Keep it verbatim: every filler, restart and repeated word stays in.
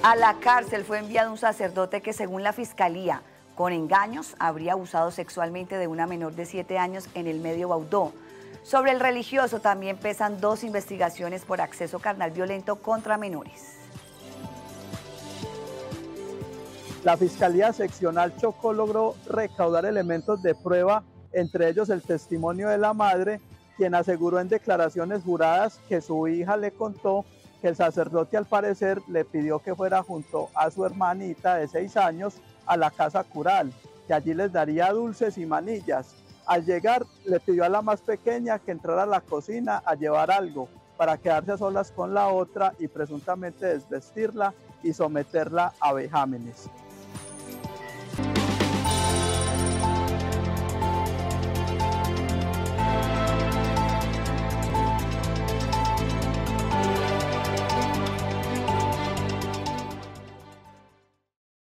A la cárcel fue enviado un sacerdote que, según la fiscalía, con engaños habría abusado sexualmente de una menor de siete años en el Medio Baudó. Sobre el religioso también pesan dos investigaciones por acceso carnal violento contra menores. La Fiscalía Seccional Chocó logró recaudar elementos de prueba, entre ellos el testimonio de la madre, quien aseguró en declaraciones juradas que su hija le contó que el sacerdote al parecer le pidió que fuera junto a su hermanita de seis años a la casa cural, que allí les daría dulces y manillas. Al llegar le pidió a la más pequeña que entrara a la cocina a llevar algo para quedarse a solas con la otra y presuntamente desvestirla y someterla a vejámenes.